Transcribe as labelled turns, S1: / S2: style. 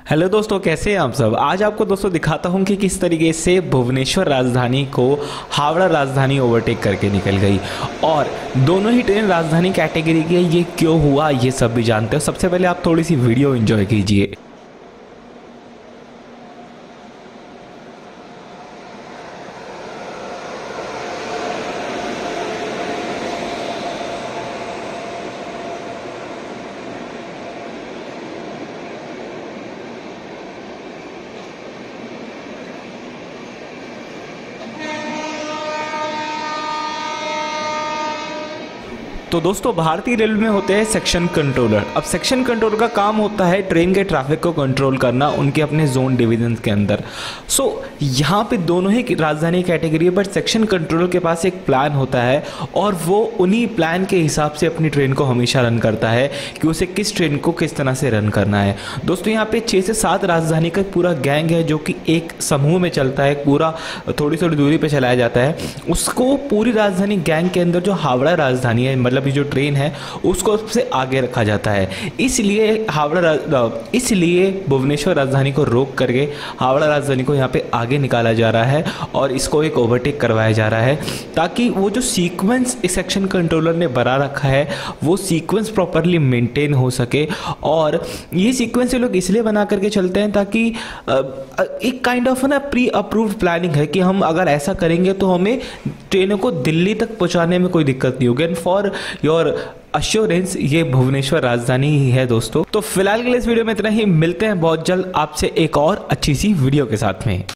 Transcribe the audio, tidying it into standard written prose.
S1: Hello दोस्तों, कैसे हैं आप सब। आज आपको दोस्तों दिखाता हूं कि किस तरीके से भुवनेश्वर राजधानी को हावड़ा राजधानी ओवरटेक करके निकल गई और दोनों ही ट्रेन राजधानी कैटेगरी की है। ये क्यों हुआ ये सब भी जानते हो। सबसे पहले आप थोड़ी सी वीडियो एंजॉय कीजिए। तो दोस्तों, भारतीय रेलवे में होते हैं सेक्शन कंट्रोलर। अब सेक्शन कंट्रोलर का काम होता है ट्रेन के ट्रैफिक को कंट्रोल करना उनके अपने जोन डिवीजन के अंदर। यहाँ पे दोनों ही राजधानी कैटेगरी है, बट सेक्शन कंट्रोलर के पास एक प्लान होता है और वो उन्हीं प्लान के हिसाब से अपनी ट्रेन को हमेशा रन करता है कि उसे किस ट्रेन को किस तरह से रन करना है। दोस्तों, यहाँ पे 6 से 7 राजधानी का पूरा गैंग है जो कि एक समूह में चलता है, पूरा थोड़ी थोड़ी दूरी पे चलाया जाता है। उसको पूरी राजधानी गैंग के अंदर जो हावड़ा राजधानी है, मतलब जो ट्रेन है, उसको सबसे आगे रखा जाता है। इसलिए भुवनेश्वर राजधानी को रोक करके हावड़ा राजधानी को यहाँ पे आगे निकाला जा रहा है और इसको एक ओवरटेक करवाया जा रहा है, ताकि वो जो सीक्वेंस इस सेक्शन कंट्रोलर ने बना रखा है वो सीक्वेंस प्रॉपरली मेंटेन हो सके। और ये सीक्वेंस ये लोग इसलिए बना करके चलते हैं ताकि एक काइंड ऑफ ना प्री अप्रूव्ड प्लानिंग है कि हम अगर ऐसा करेंगे तो हमें ट्रेनों को दिल्ली तक पहुंचाने में कोई दिक्कत नहीं होगी। एंड फॉर योर अश्योरेंस, ये भुवनेश्वर राजधानी ही है दोस्तों। तो फिलहाल के लिए इस वीडियो में इतना ही। मिलते हैं बहुत जल्द आपसे एक और अच्छी सी वीडियो के साथ में।